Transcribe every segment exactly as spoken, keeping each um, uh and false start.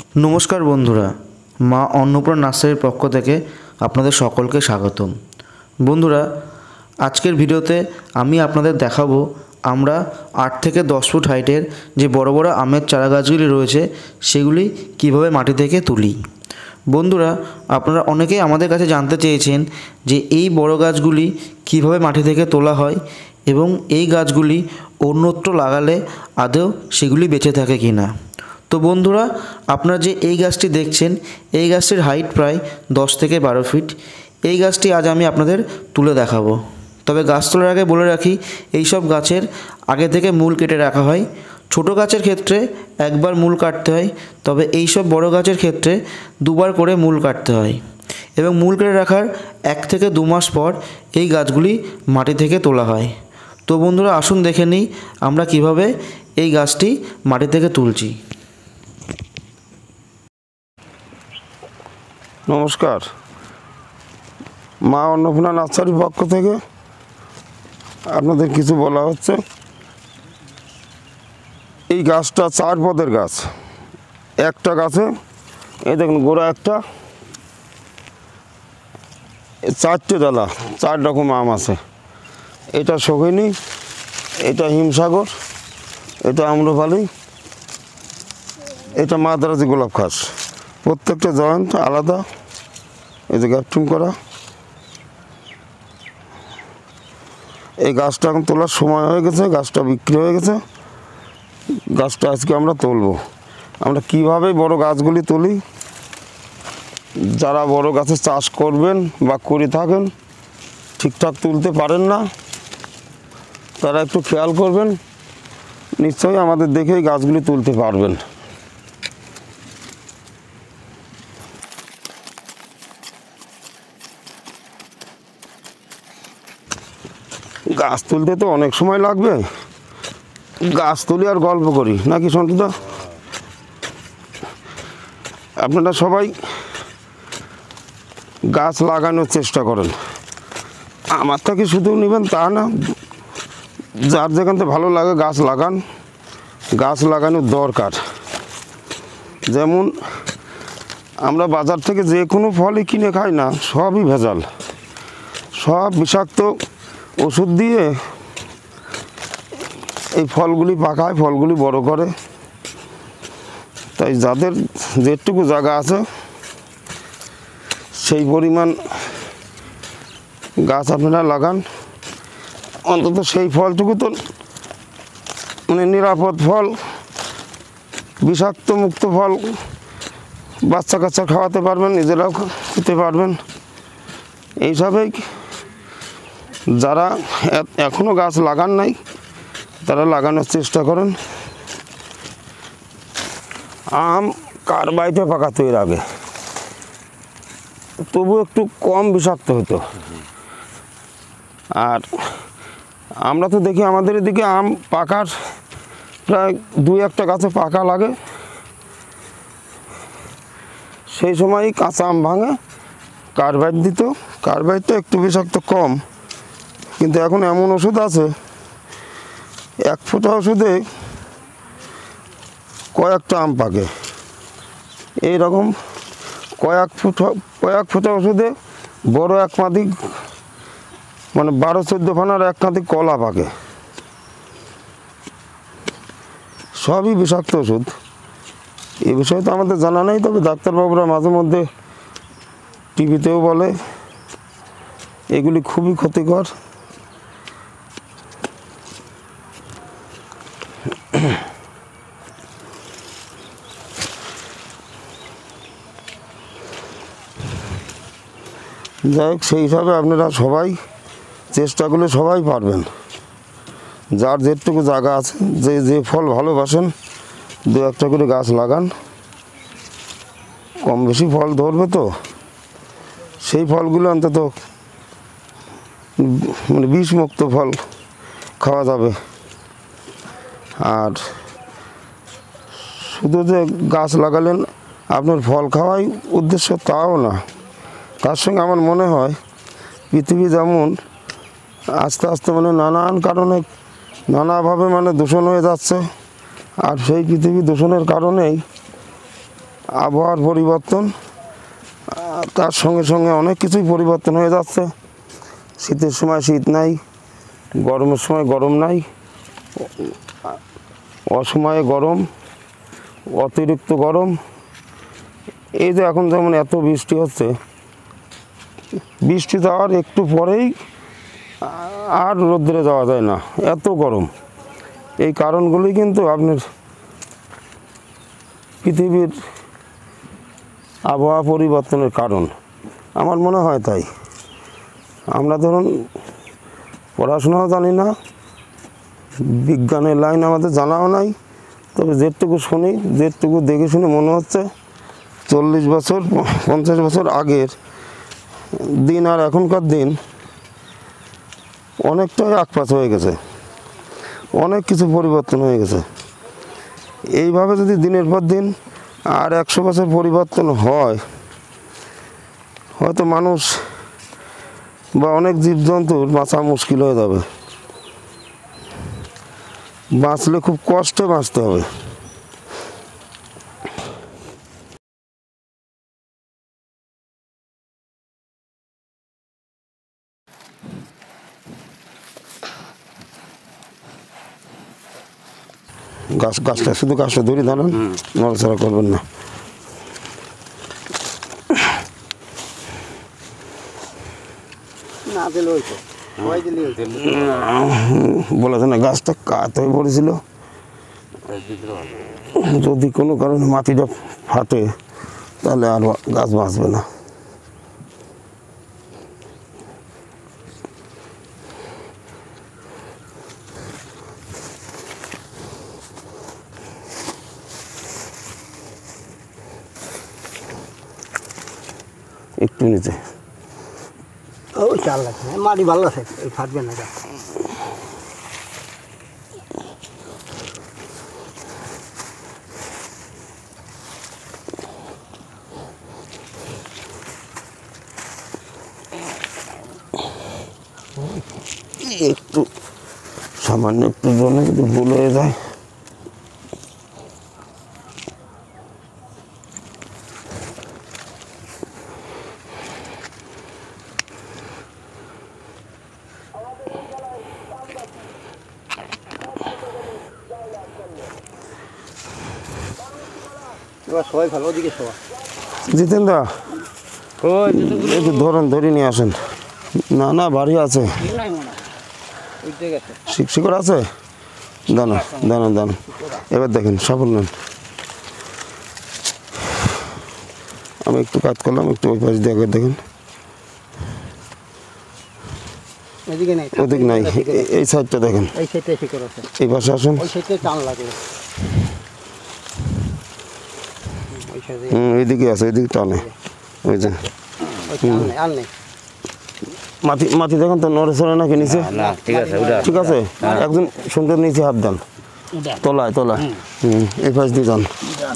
नमस्कार बंधुरा मा अन्नपूर्णा नार्सारिर पक्ष थेके आपनादेर सकलके स्वागतम। बंधुरा आजकेर भिडियोते आमी आपनादेर देखाबो आमरा आठ थेके दस फुट हाइटेर जे बड़ो बड़ो आमेर चारा गाछगुली रयेछे सेगुली किभाबे माटी थेके तुली। बंधुरा आपनारा अनेकेई आमादेर काछे जानते चेयेछेन जे एई बड़ो गाछगुली किभाबे माटी थेके तोला हय एबं एई गाछगुली अन्यत्र लागाले आदौ सेगुली बेঁচে থাকে किना। तो बंधुरा आपनारा जे এই গাছটি দেখছেন এই গাছটির হাইট প্রায় দশ থেকে বারো ফিট। এই গাছটি আজ আমি আপনাদের তুলে দেখাবো। তবে গাছ তোলার আগে বলে রাখি এই সব গাছের আগে থেকে মূল কেটে রাখা হয়। ছোট গাছের ক্ষেত্রে একবার মূল কাটতে হয়, তবে এই সব বড় গাছের ক্ষেত্রে দুবার করে মূল কাটতে হয় এবং মূল কেটে রাখার এক থেকে দু মাস পর এই গাছগুলি মাটি থেকে তোলা হয়। তো বন্ধুরা আসুন দেখে নিই আমরা কিভাবে এই গাছটি মাটি থেকে তুলছি। नमस्कार मा अन्नपूर्णा नार्सारिर पक्ष थेके आपनादेर किछु बला हच्छे। এই গাছটা চার পদের গাছ। একটা গাছে এই দেখুন গোড়া একটা চারটে ডালা চার রকম আম আছে। এটা শোভনী, এটা হিমসাগর, এটা আম্রপালি, এটা মাদ্রাজি গোলাপ ঘাস। প্রত্যেকটা জয়েন্ট আলাদা, এই যে গ্যাপটিং করা। এই গাছটা এখন তোলার সময় হয়ে গেছে, গাছটা বিক্রি হয়ে গেছে। গাছটা আজকে আমরা তুলবো। আমরা কিভাবে বড় গাছগুলি তুলি, যারা বড় গাছের চাষ করবেন বা করে থাকেন ঠিকঠাক তুলতে পারেন না তারা একটু খেয়াল করবেন, নিশ্চয়ই আমাদের দেখেই গাছগুলি তুলতে পারবেন। গাছ তুলতে তো অনেক সময় লাগবে, গাছ তুলি আর গল্প করি নাকি সন্তুদা? আপনারা সবাই গাছ লাগানোর চেষ্টা করেন। আমার থেকে শুধু নেবেন তা না, যার যেখান থেকে ভালো লাগে গাছ লাগান। গাছ লাগানোর দরকার। যেমন আমরা বাজার থেকে যে কোনো ফলই কিনে খাই না, সবই ভেজাল, সব বিষাক্ত ওষুধ দিয়ে এই ফলগুলি পাকায়, ফলগুলি বড় করে। তাই যাদের যেটুকু জায়গা আছে সেই পরিমাণ গাছ আপনারা লাগান। অন্তত সেই ফলটুকু তো মানে নিরাপদ ফল, বিষাক্ত মুক্ত ফল বাচ্চা কাচ্চা খাওয়াতে পারবেন, নিজেরাও খেতে পারবেন। এইসবেই যারা এখনও গাছ লাগান নাই তারা লাগানোর চেষ্টা করেন। আম কার বাড়িতে পাকাতো এর আগে, তবু একটু কম বিষাক্ত হতো। আর আমরা তো দেখি আমাদের এদিকে আম পাকার প্রায় দুই একটা গাছে পাকা লাগে, সেই সময়ই কাঁচা আম ভাঙে কার্বাইড দিত। কার্বাইডটা একটু বিষাক্ত কম, কিন্তু এখন এমন ওষুধ আছে এক ফোঁটা ওষুধে কয়েকটা আম পাকে। এইরকম কয়েক ফুটা কয়েক ফোঁটা ওষুধে বড় এক মাদি মানে বারো চোদ্দো ফানার এক কাঁদি কলা পাকে। সবই বিষাক্ত ওষুধ। এ বিষয়ে তো আমাদের জানা নেই, তবে ডাক্তারবাবুরা মাঝে মধ্যে টিভিতেও বলে এগুলি খুবই ক্ষতিকর। যাই হোক, সেই হিসাবে আপনারা সবাই চেষ্টা করলে সবাই পারবেন। যার যেটুকু জায়গা আছে, যে যে ফল ভালোবাসেন দু একটা করে গাছ লাগান। কম বেশি ফল ধরবে তো, সেই ফলগুলো অন্তত মানে বিষমুক্ত ফল খাওয়া যাবে। আর শুধু যে গাছ লাগালেন আপনার ফল খাওয়াই উদ্দেশ্য তাও না। তার সঙ্গে আমার মনে হয় পৃথিবী যেমন আস্তে আস্তে মানে নানান কারণে নানাভাবে মানে দূষণ হয়ে যাচ্ছে, আর সেই পৃথিবী দূষণের কারণেই আবহাওয়ার পরিবর্তন, আহ, তার সঙ্গে সঙ্গে অনেক কিছুই পরিবর্তন হয়ে যাচ্ছে। শীতের সময় শীত নাই, গরমের সময় গরম নাই, অসময়ে গরম, অতিরিক্ত গরম। এই যে এখন যেমন এত বৃষ্টি হচ্ছে, বৃষ্টি যাওয়ার একটু পরেই আর রোদ্রে যাওয়া যায় না, এত গরম। এই কারণগুলি কিন্তু আপনার পৃথিবীর আবহাওয়া পরিবর্তনের কারণ আমার মনে হয়। তাই আমরা ধরুন পড়াশোনাও জানি না, বিজ্ঞানের লাইন আমাদের জানাও নাই, তবে যেটুকু শুনি, যেটুকু দেখে শুনে মনে হচ্ছে চল্লিশ বছর পঞ্চাশ বছর আগের দিন আর এখনকার দিন অনেকটাই আকপাত হয়ে গেছে, অনেক কিছু পরিবর্তন হয়ে গেছে। এইভাবে যদি দিনের পর দিন আর একশো বছর পরিবর্তন হয়, হয়তো মানুষ বা অনেক জীবজন্তুর বাঁচা মুশকিল হয়ে যাবে। বাঁচলে খুব কষ্টে বাঁচতে হবে। গাছ গাছটা শুধু গাছটা ধরে দাঁড়ান, নড়াচড়া করবেন না। বলেছে না গাছটা কাত হয়ে পড়েছিল, যদি কোনো কারণে মাটিটা ফাটে তাহলে আর গাছ বাঁচবে না। একটু নিচে ও চাল লাগছে, মাটি ভালো আছে, ফাটবে না। একটু সামান্য একটু জলে যদি ভুল হয়ে যায়, সবাই ভালো, ওদিকে সবাই জিতেন দা একটু ধরেন, ধরে নিয়ে আসেন। না না বাড়ি আছে, শিক্ষিকর আছে, দানা দানা দানা। এবার দেখেন সফল নেন। আমি একটু কাজ করলাম, একটু ওই পাশ দিয়ে দেখেন, ওদিক নাই, এই সাইডটা দেখেন, এই পাশে আসুন। হুম এইদিকে আছে, এইদিক টানে, ওই যে মাটি মাটি দেখেন তো নড়ে চড়ে নাকি নিচে? ঠিক আছে, একজন সুন্দর নিচে হাত দেন, তলায় তলায়, হুম এই পাশ দিয়ে যান,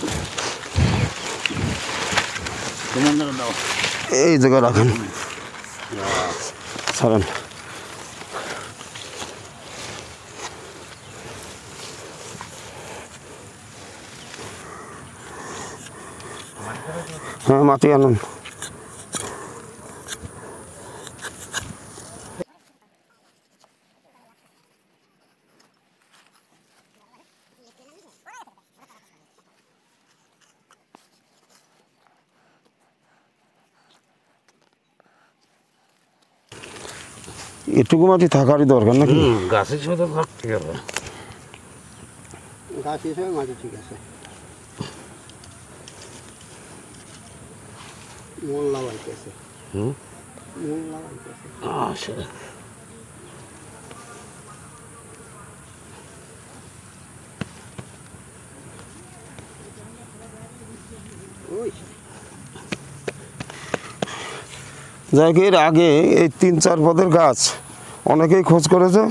এই জায়গায় রাখেন, ছাড়েন। হ্যাঁ মাটি আনুন। এটুকু মাটি থাকারই দরকার নাকি? গাছের সাথে ঠিক আছে, গাছ হিসেবে মাটি ঠিক আছে। মন লাগাইতেছে, হুম মন লাগাইতেছে। আচ্ছা ওই যাই হোক, এর আগে এই তিন চার পদের গাছ অনেকেই খোঁজ করেছে,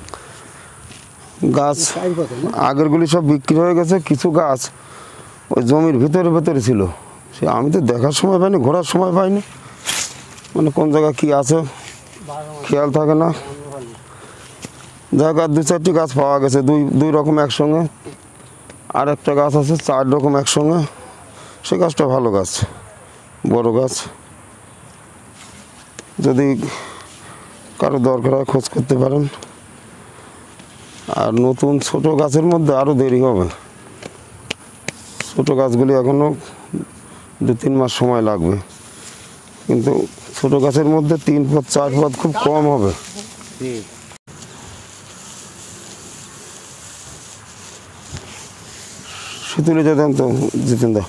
গাছ আগেরগুলি সব বিক্রি হয়ে গেছে। কিছু গাছ ওই জমির ভিতরে ভেতরে ছিল, সে আমি তো দেখার সময় পাইনি, ঘোরার সময় পাইনি, মানে কোন জায়গায় কী আছে খেয়াল থাকে না। যাই হোক, আর দু চারটি গাছ পাওয়া গেছে, দুই দুই রকম একসঙ্গে, আর একটা গাছ আছে চার রকম একসঙ্গে, সে গাছটা ভালো গাছ, বড় গাছ। যদি কারো দরকার হয় খোঁজ করতে পারেন। আর নতুন ছোট গাছের মধ্যে আরও দেরি হবে, ছোট গাছগুলি এখনও দু তিন মাস সময় লাগবে, কিন্তু ছোট গাছের মধ্যে তিন পথ চার পথ খুব কম হবে। শীতলে যেতেন তো জিতেন দা।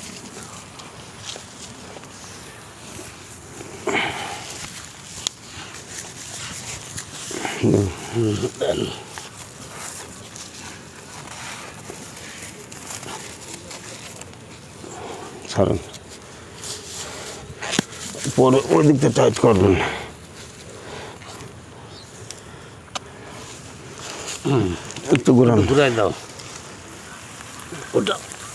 ছাড়েন, পরে ওই দিকটা টাইট করবেন। একটু ঘুরান, ঘুরাই দাও ওটা।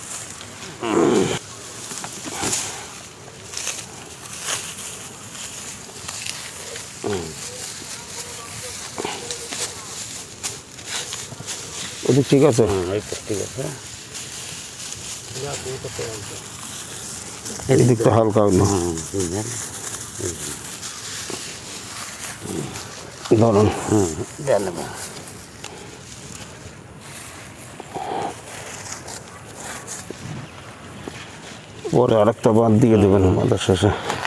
ওদিক ঠিক আছে? ঠিক আছে, এই দিকটা হালকা হলো। ধরুন, পরে আরেকটা বাদ দিয়ে দেবেন আমাদের শেষে।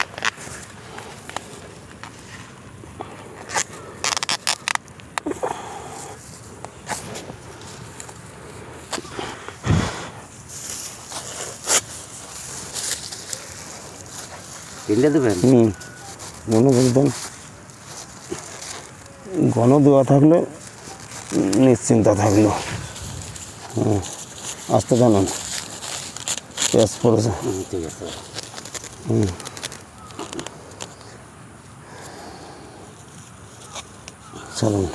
কিনলে দেবেন? হুম, মনে বলতেন ঘন দেওয়া থাকলে নিশ্চিন্তা থাকলো। হুম, আসতে জানান, পেঁয়াজ পড়েছে। ঠিক আছে। হুম, চলুন।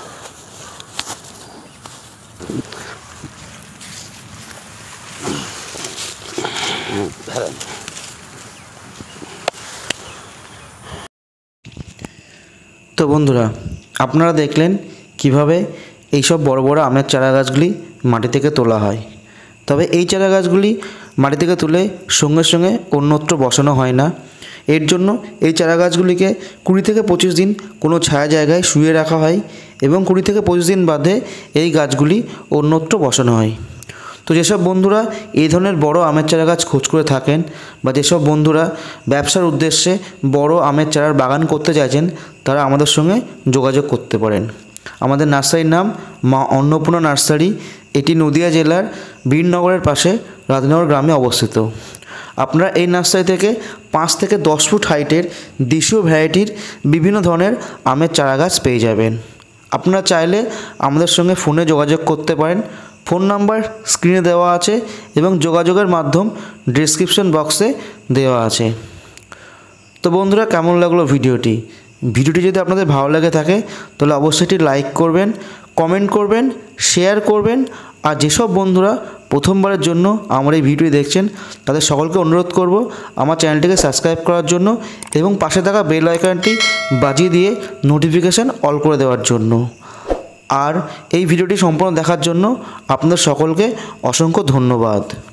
তো বন্ধুরা, আপনারা দেখলেন কিভাবে এইসব বড় বড় আমের চারা গাছগুলি মাটি থেকে তোলা হয়। তবে এই চারা গাছগুলি মাটি থেকে তুলে সঙ্গে সঙ্গে অন্যত্র বসানো হয় না। এর জন্য এই চারা গাছগুলিকে কুড়ি থেকে পঁচিশ দিন কোনো ছায়া জায়গায় শুয়ে রাখা হয় এবং কুড়ি থেকে পঁচিশ দিন বাদে এই গাছগুলি অন্যত্র বসানো হয়। তো যেসব বন্ধুরা এই ধরনের বড় আমের চারা গাছ খোঁজ করে থাকেন বা যেসব বন্ধুরা ব্যবসার উদ্দেশ্যে বড় আমের চারার বাগান করতে চাইছেন, তারা আমাদের সঙ্গে যোগাযোগ করতে পারেন। আমাদের নার্সারির নাম মা অন্নপূর্ণা নার্সারি। এটি নদিয়া জেলার বীরনগরের পাশে রাজনগর গ্রামে অবস্থিত। আপনারা এই নার্সারি থেকে পাঁচ থেকে দশ ফুট হাইটের দেশীয় ভ্যারাইটির বিভিন্ন ধরনের আমের চারা গাছ পেয়ে যাবেন। আপনারা চাইলে আমাদের সঙ্গে ফোনে যোগাযোগ করতে পারেন। ফোন নাম্বার স্ক্রিনে দেওয়া আছে এবং যোগাযোগের মাধ্যম ডেসক্রিপশন বক্সে দেওয়া আছে। তো বন্ধুরা, কেমন লাগলো ভিডিওটি? ভিডিওটি যদি আপনাদের ভালো লেগে থাকে তাহলে অবশ্যই এটি লাইক করবেন, কমেন্ট করবেন, শেয়ার করবেন। আর যেসব বন্ধুরা প্রথমবারের জন্য আমার এই ভিডিও দেখছেন তাদের সকলকে অনুরোধ করব আমার চ্যানেলটিকে সাবস্ক্রাইব করার জন্য এবং পাশে থাকা বেল আইকনটি বাজিয়ে দিয়ে নোটিফিকেশান অল করে দেওয়ার জন্য। আর এই ভিডিওটি সম্পূর্ণ দেখার জন্য আপনাদের সকলকে অসংখ্য ধন্যবাদ।